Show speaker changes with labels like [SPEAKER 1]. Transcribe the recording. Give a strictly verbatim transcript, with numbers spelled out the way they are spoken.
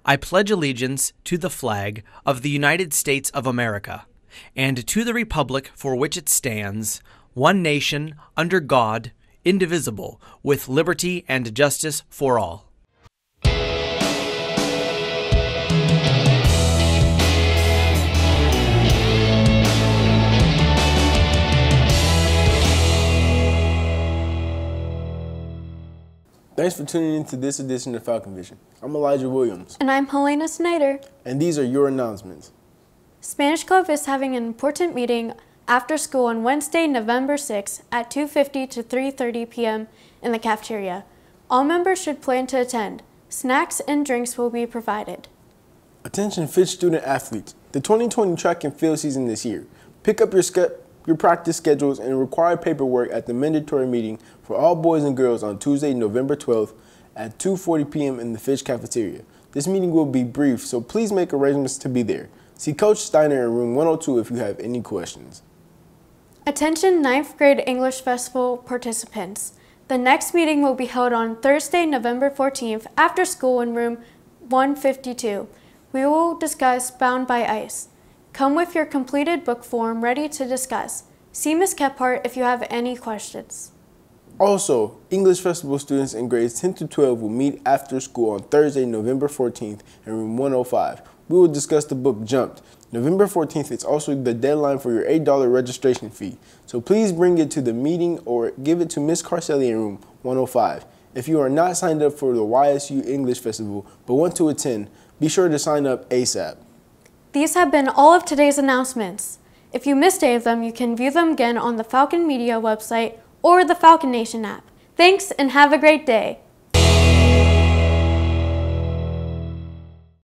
[SPEAKER 1] I pledge allegiance to the flag of the United States of America, and to the republic for which it stands, one nation, under God, indivisible, with liberty and justice for all.
[SPEAKER 2] Thanks for tuning in to this edition of Falcon Vision. I'm Elijah Williams.
[SPEAKER 3] And I'm Helena Snyder.
[SPEAKER 2] And these are your announcements.
[SPEAKER 3] Spanish Club is having an important meeting after school on Wednesday, November sixth at two fifty to three thirty p m in the cafeteria. All members should plan to attend. Snacks and drinks will be provided.
[SPEAKER 2] Attention Fitch student athletes. The twenty twenty track and field season is here. Pick up your ske- your practice schedules and required paperwork at the mandatory meeting for all boys and girls on Tuesday, November twelfth at two forty p m in the Fitch cafeteria. This meeting will be brief, so please make arrangements to be there. See Coach Steiner in room one oh two if you have any questions.
[SPEAKER 3] Attention ninth grade English Festival participants. The next meeting will be held on Thursday, November fourteenth after school in room one fifty-two. We will discuss Bound by Ice. Come with your completed book form ready to discuss. See Miz Kephart if you have any questions.
[SPEAKER 2] Also, English Festival students in grades ten to twelve will meet after school on Thursday, November fourteenth in room one oh five. We will discuss the book Jumped. November fourteenth is also the deadline for your eight dollar registration fee, so please bring it to the meeting or give it to Miz Carcelli in room one oh five. If you are not signed up for the Y S U English Festival but want to attend, be sure to sign up ASAP.
[SPEAKER 3] These have been all of today's announcements. If you missed any of them, you can view them again on the Falcon Media website or the Falcon Nation app. Thanks and have a great day.